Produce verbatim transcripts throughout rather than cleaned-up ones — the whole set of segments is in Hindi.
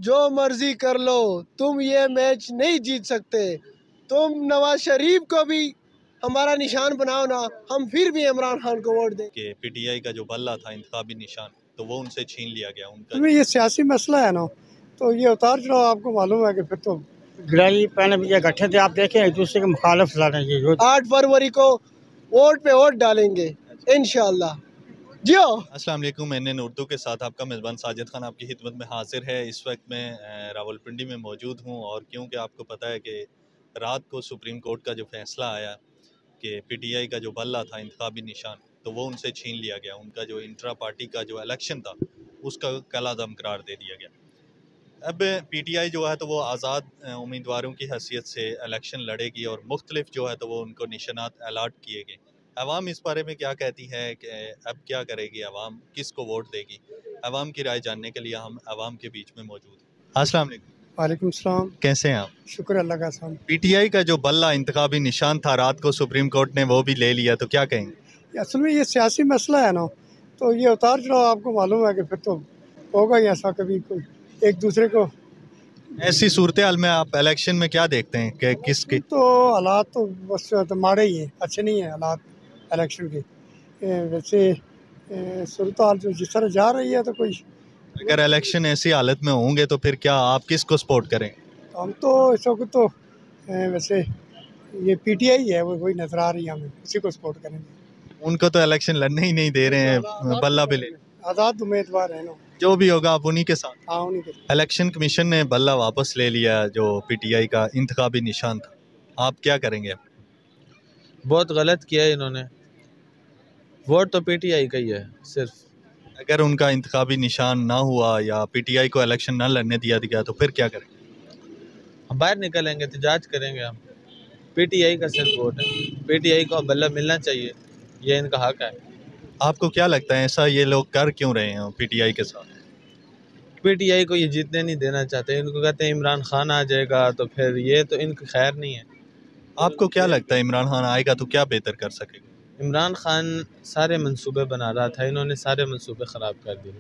जो मर्जी कर लो, तुम ये मैच नहीं जीत सकते। तुम नवाज शरीफ को भी हमारा निशान बनाओ ना, हम फिर भी इमरान खान को वोट दें। कि पीटीआई का जो बल्ला था इंतखाबी निशान, तो वो उनसे छीन लिया गया उनका। तो ये सियासी मसला है ना, तो ये उतार चढ़ाव आपको मालूम है कि फिर तो गिराई पहले भी ये गठे थे, आप देखें एक दूसरे के मुखालिफ ला रहे हैं। आठ फरवरी को वोट पे वोट डालेंगे इंशाल्लाह। जियो। अस्सलाम वालेकुम, एन एन उर्दू के साथ आपका मेज़बान साजिद खान आपकी खिदमत में हाजिर है। इस वक्त मैं रावलपिंडी में मौजूद हूँ और क्योंकि आपको पता है कि रात को सुप्रीम कोर्ट का जो फैसला आया कि पीटीआई का जो बल्ला था इंतखाबी निशान, तो वो उनसे छीन लिया गया। उनका जो इंट्रा पार्टी का जो इलेक्शन था उसका कलादम करार दे दिया गया। अब पीटीआई जो है तो वो आज़ाद उम्मीदवारों की हैसियत से इलेक्शन लड़ेगी और मुख्तलिफ जो है तो वो उनको निशानात अलाट किए गए। अवाम इस बारे में क्या कहती है कि अब क्या करेगी अवाम, किसको वोट देगी? अवाम की राय जानने के लिए हम अवाम के बीच में मौजूद हैं। अस्सलाम वालेकुम। वालेकुम सलाम। कैसे हैं आप? शुक्र अल्लाह का साहब। पीटीआई का जो बल्ला इंतखाबी निशान था रात को सुप्रीम कोर्ट ने वो भी ले लिया, तो क्या कहेंगे? असल में ये सियासी मसला है ना, तो ये उतार चढ़ाव आपको मालूम है कि फिर तो होगा ही ऐसा, कभी कोई एक दूसरे को। ऐसी सूरत हाल में आप इलेक्शन में क्या देखते हैं कि किसके? तो हालात तो बस तो माड़े ही हैं, अच्छे नहीं हैं हालात इलेक्शन के। वैसे सूरत हाल जो जिस तरह जा रही है तो कोई, अगर इलेक्शन ऐसी हालत में होंगे तो फिर क्या आप किसको सपोर्ट करेंगे? हम तो इस वक्त तो वैसे ये पीटीआई है, वो वही नजर आ रही है, हमें उसी को सपोर्ट करेंगे। उनको तो इलेक्शन लड़ने ही नहीं दे रहे हैं, बल्ला भी ले। आज़ाद उम्मीदवार है ना, जो भी होगा आप उन्हीं के साथ। हाँ उन्हीं के। इलेक्शन कमीशन ने बल्ला वापस ले लिया जो पीटीआई का इंतखाबी निशान था, आप क्या करेंगे? बहुत गलत किया है इन्होंने, वोट तो पीटीआई का ही है सिर्फ। अगर उनका इंतखाबी निशान ना हुआ या पीटीआई को इलेक्शन ना लड़ने दिया गया तो फिर क्या करेंगे? हम बाहर निकलेंगे, एहतजाज करेंगे हम। पीटीआई का सिर्फ वोट है, पीटीआई को बल्ला मिलना चाहिए, ये इनका हक है। आपको क्या लगता है ऐसा ये लोग कर क्यों रहे हैं पीटीआई के साथ? पीटीआई को ये जीतने नहीं देना चाहते, इनको कहते हैं इमरान खान आ जाएगा तो फिर ये तो इनका खैर नहीं है। आपको क्या लगता है इमरान खान आएगा तो क्या बेहतर कर सकेगा? इमरान खान सारे मंसूबे बना रहा था, इन्होंने सारे मंसूबे ख़राब कर दिए।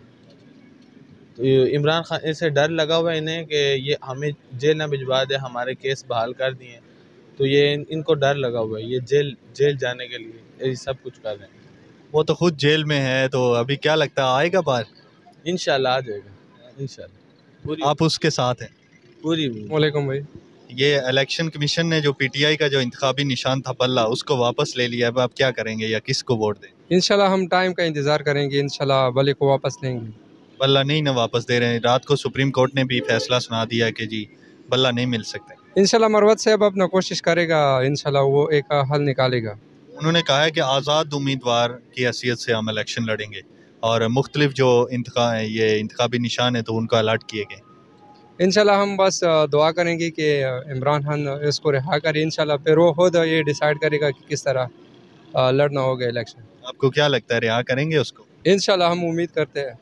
तो इमरान खान ऐसे डर लगा हुआ है इन्हें कि ये हमें जेल ना भिजवा दे, हमारे केस बहाल कर दिए, तो ये इन, इनको डर लगा हुआ है, ये जेल जेल जाने के लिए ये सब कुछ कर रहे हैं। वो तो खुद जेल में है, तो अभी क्या लगता है आएगा बाहर? इंशाल्लाह आ जाएगा, इंशाल्लाह। आप उसके साथ हैं? पूरी। वालेकुम भाई। ये इलेक्शन कमीशन ने जो पीटीआई का जो इंतखाबी निशान था बल्ला, उसको वापस ले लिया, अब आप क्या करेंगे या किसको वोट दें? इंशाल्लाह हम टाइम का इंतज़ार करेंगे, इंशाल्लाह बल्ले को वापस लेंगे। बल्ला नहीं ना वापस दे रहे हैं, रात को सुप्रीम कोर्ट ने भी फैसला सुना दिया कि जी बल्ला नहीं मिल सकते। इंशाल्लाह मरवत से अब अपना कोशिश करेगा, इंशाल्लाह वो एक हल निकालेगा। उन्होंने कहा है कि आज़ाद उम्मीदवार की हैसियत से हम इलेक्शन लड़ेंगे और मुख्तलिफ जो इंतखा ये इंतखाबी निशान है तो उनको अलर्ट किए गए। इंशाल्लाह हम बस दुआ करेंगे कि इमरान खान इसको रिहा करे, इंशाल्लाह फिर वो खुद ये डिसाइड करेगा कि किस तरह लड़ना होगा इलेक्शन। आपको क्या लगता है रिहा करेंगे उसको? इंशाल्लाह हम उम्मीद करते हैं।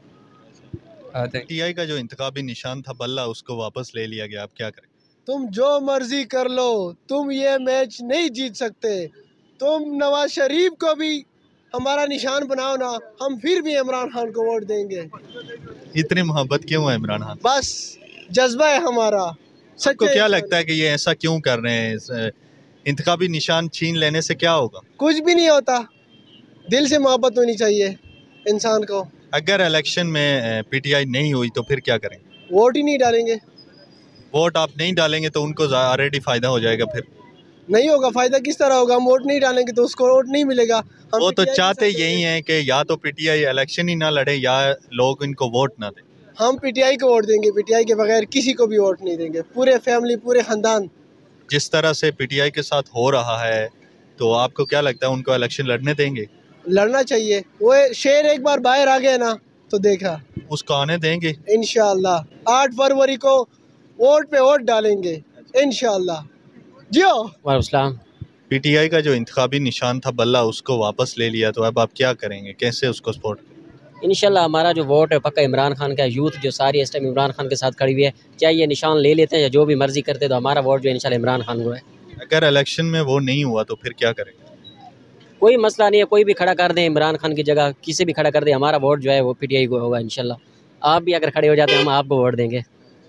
पीटीआई का जो इंतखाबी निशान था बल्ला, उसको वापस ले लिया गया, आप क्या करें? तुम जो मर्जी कर लो, तुम ये मैच नहीं जीत सकते। तुम नवाज शरीफ को भी हमारा निशान बनाओ ना, हम फिर भी इमरान खान को वोट देंगे। इतनी मोहब्बत क्यों है इमरान खान? बस जज्बा है हमारा। सबको क्या लगता है कि ये ऐसा क्यों कर रहे हैं? इंतखाबी निशान छीन लेने से क्या होगा? कुछ भी नहीं होता, दिल से मोहब्बत होनी चाहिए इंसान को। अगर इलेक्शन में पीटीआई नहीं हुई तो फिर क्या करेंगे? वोट ही नहीं डालेंगे। वोट आप नहीं डालेंगे तो उनको ऑलरेडी फायदा हो जाएगा, फिर नहीं होगा। फायदा किस तरह होगा? हम वोट नहीं डालेंगे तो उसको वोट नहीं मिलेगा। वो तो चाहते यही है कि या तो पीटीआई इलेक्शन ही ना लड़े या लोग इनको वोट ना दें। हम पीटीआई को वोट देंगे, पीटीआई के बगैर किसी को भी वोट नहीं देंगे। पूरे फैमिली, पूरे खानदान। जिस तरह से पीटीआई के साथ हो रहा है तो आपको क्या लगता है उनको इलेक्शन लड़ने देंगे? लड़ना चाहिए। वो शेर एक बार बाहर आ गया ना तो देखा, उसको आने देंगे इंशाल्लाह। आठ फरवरी को वोट पे वोट डालेंगे इंशाल्लाह। जियो। वालेकुम। पीटीआई का जो इंतखाबी निशान था बल्ला, उसको वापस ले लिया, तो अब आप क्या करेंगे, कैसे उसको सपोर्ट? इंशाल्लाह हमारा जो वोट है पक्का इमरान खान का। यूथ जो सारी इस टाइम इमरान खान के साथ खड़ी हुई है, चाहे ये निशान ले लेते हैं या जो भी मर्जी करते हैं, तो हमारा वोट जो है इंशाल्लाह इमरान खान को है। अगर इलेक्शन में वो नहीं हुआ तो फिर क्या करेंगे? कोई मसला नहीं है, कोई भी खड़ा कर दें इमरान खान की जगह, किसी भी खड़ा कर दें, हमारा वोट जो है वो पीटीआई को होगा इंशाल्लाह। आप भी अगर खड़े हो जाते हैं हम आपको वोट देंगे।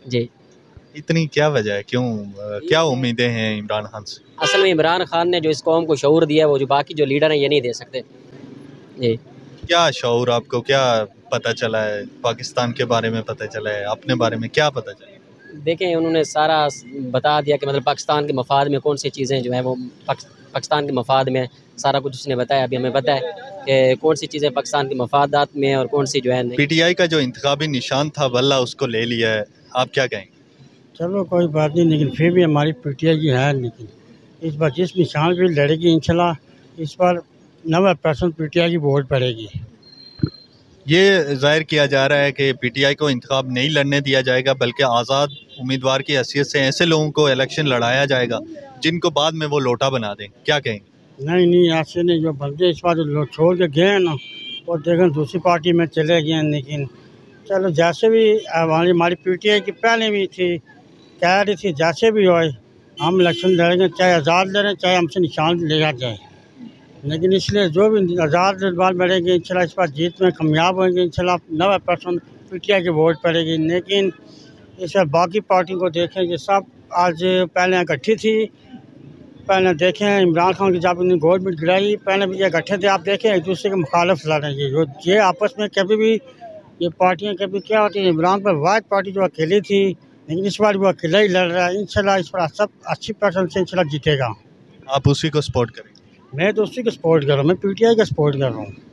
जी। इतनी क्या वजह है, क्यों, अ, क्या उम्मीदें हैं इमरान खान से? असल में इमरान खान ने जो इस कौम को शऊर दिया है वो जो बाकी जो लीडर हैं ये नहीं दे सकते। जी। क्या शऊर आपको क्या पता चला है, पाकिस्तान के बारे में पता चला है, अपने बारे में क्या पता चला? देखें, उन्होंने सारा बता दिया कि मतलब पाकिस्तान के मफाद में कौन सी चीज़ें जो हैं वो पाकिस्तान के मफाद में सारा कुछ उसने बताया। अभी हमें पता है कि कौन सी चीज़ें पाकिस्तान के मफादात में और कौन सी जो है। पीटीआई का जो इंतखाबी निशान था वल्ला उसको ले लिया है, आप क्या कहेंगे? चलो कोई बात नहीं, लेकिन फिर भी हमारी पीटीआई की है, लेकिन इस बार जिस निशान पर लड़ेगी इंशाल्लाह इस बार नब्बे परसेंट पीटीआई की वोट पड़ेगी। ये जाहिर किया जा रहा है कि पीटीआई को इंतखाब नहीं लड़ने दिया जाएगा, बल्कि आज़ाद उम्मीदवार की हैसियत से ऐसे लोगों को इलेक्शन लड़ाया जाएगा जिनको बाद में वो लोटा बना दें, क्या कहेंगे? नहीं नहीं, ऐसे नहीं, जो बंदे इस बार लोग छोड़ के गए हैं ना वो देखें दूसरी पार्टी में चले गए हैं। लेकिन चलो जैसे भी हमारी हमारी पीटीआई की पहले भी थी, कह रही थी जैसे भी हो हम इलेक्शन लड़ेंगे, चाहे आज़ाद लड़ें चाहे हमसे निशान लिया जाए। लेकिन इसलिए जो भी आज़ाद बाल बढ़ेंगे इंशाल्लाह इस बार जीत में कामयाब होंगे इंशाल्लाह, नब्बे परसेंट पीटीआई की वोट पड़ेगी। लेकिन इस बार बाकी पार्टी को देखें कि सब आज पहले इकट्ठी थी, पहले देखें इमरान खान की जब उन्होंने गवर्नमेंट गिराई पहले भी ये इकट्ठे थे, आप देखें एक दूसरे के मुखालफ लड़ेंगे जो ये आपस में कभी भी ये पार्टियाँ कभी क्या होती हैं। इमरान पर वाद पार्टी जो अकेली थी, लेकिन इस बार वो अकेला ही लड़ रहा है। इंशाल्लाह इस बार सब अस्सी परसेंट से इंशाल्लाह जीतेगा। आप उसी को सपोर्ट करेंगे? मैं तो उसी को सपोर्ट कर रहा हूँ, मैं पीटीआई का सपोर्ट कर रहा हूँ।